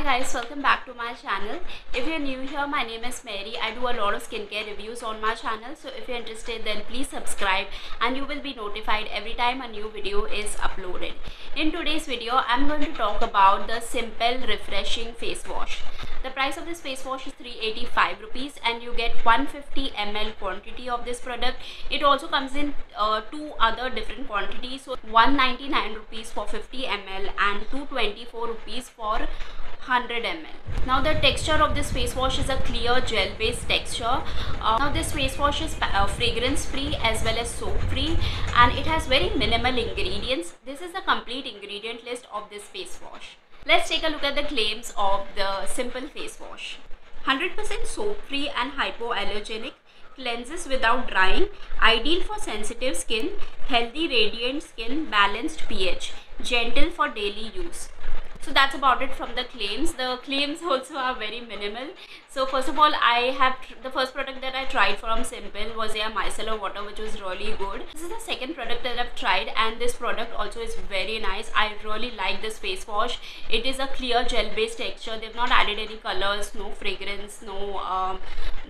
guys, welcome back to my channel. If you're new here, my name is Mary. I do a lot of skincare reviews on my channel, so if you're interested then please subscribe and you will be notified every time a new video is uploaded. In today's video, I'm going to talk about the Simple Refreshing Face Wash. The price of this face wash is 385 rupees and you get 150 ml quantity of this product. It also comes in two other different quantities, so 199 rupees for 50 ml and 224 rupees for 100 ml. Now the texture of this face wash is a clear gel based texture. Now this face wash is fragrance free as well as soap free, and it has very minimal ingredients. This is the complete ingredient list of this face wash. Let's take a look at the claims of the Simple Face Wash. 100% soap free and hypoallergenic, cleanses without drying, ideal for sensitive skin, healthy radiant skin, balanced pH, gentle for daily use. So that's about it from the claims. The claims also are very minimal. So first of all, the first product that I tried from Simple was their micellar water, which was really good. This is the second product that I've tried, and this product also is very nice. I really like this face wash. It is a clear gel based texture. They've not added any colors, no fragrance, no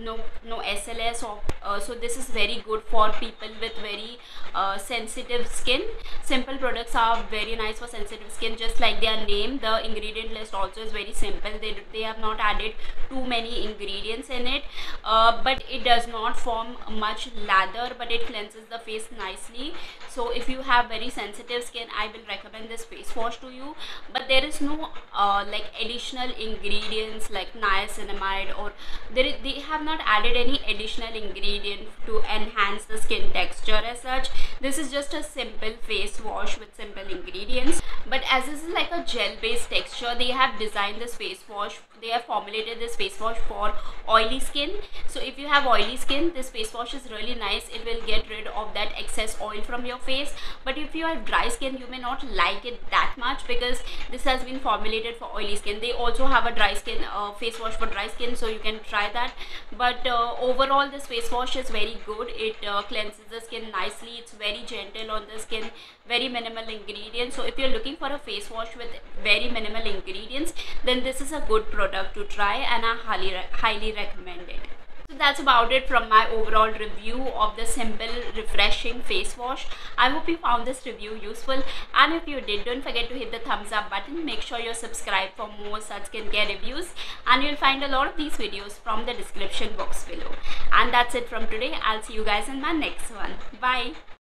SLS, so this is very good for people with very sensitive skin. Simple products are very nice for sensitive skin, just like their name. The ingredient list also is very simple. They have not added too many ingredients in it, but it does not form much lather, but it cleanses the face nicely. So if you have very sensitive skin, I will recommend this face wash to you. But there is no like additional ingredients like niacinamide, or they have not added any additional ingredient to enhance the skin texture as such. This is just a simple face wash with simple ingredients. But as this is like a gel based texture, they have designed this face wash, they have formulated this face wash for oily skin. So if you have oily skin, this face wash is really nice. It will get rid of that excess oil from your face. But if you have dry skin, you may not like it that much, because this has been formulated for oily skin. They also have a dry skin face wash for dry skin, so you can try that. But overall, this face wash is very good. It cleanses the skin nicely. It's very gentle on the skin, very minimal ingredients. So if you're looking for a face wash with very minimal ingredients, then this is a good product to try, and I highly recommend it. So that's about it from my overall review of the Simple Refreshing Face Wash. I hope you found this review useful, and if you did, don't forget to hit the thumbs up button. Make sure you're subscribed for more such skincare reviews, and you'll find a lot of these videos from the description box below. And that's it from today. I'll see you guys in my next one. Bye.